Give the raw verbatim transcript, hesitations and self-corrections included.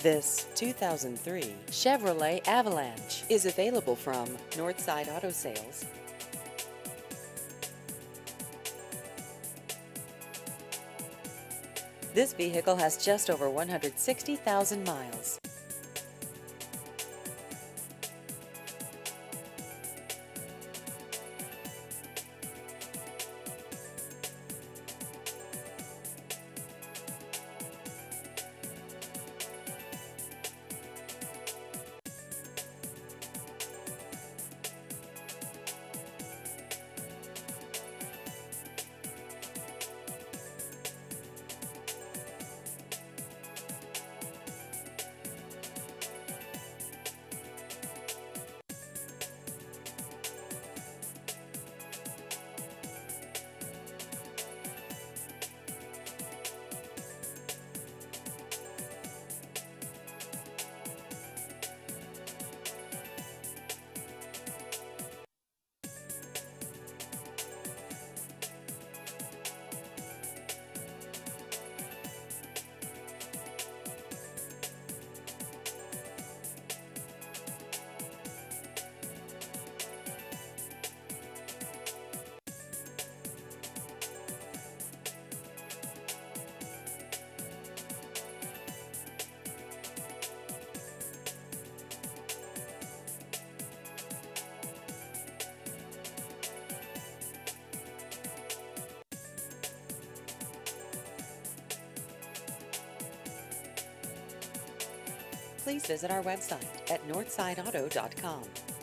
This two thousand three Chevrolet Avalanche is available from Northside Auto Sales. This vehicle has just over one hundred sixty thousand miles. Please visit our website at northside auto dot com.